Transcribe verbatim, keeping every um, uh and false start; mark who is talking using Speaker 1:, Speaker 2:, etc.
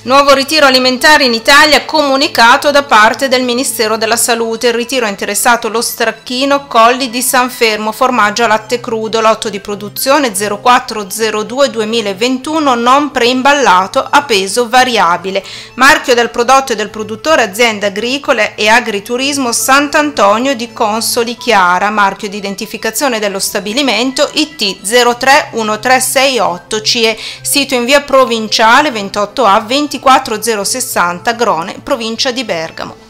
Speaker 1: Nuovo ritiro alimentare in Italia comunicato da parte del Ministero della Salute. Il ritiro ha interessato lo stracchino Colli di San Fermo, formaggio a latte crudo, lotto di produzione zero quattro zero due duemilaventuno, non preimballato, a peso variabile. Marchio del prodotto e del produttore azienda agricole e agriturismo Sant'Antonio di Consoli Chiara. Marchio di identificazione dello stabilimento I T zero tre uno tre sei otto C E. Sito in via Provinciale ventotto A ventiquattro zero sessanta Grone, provincia di Bergamo.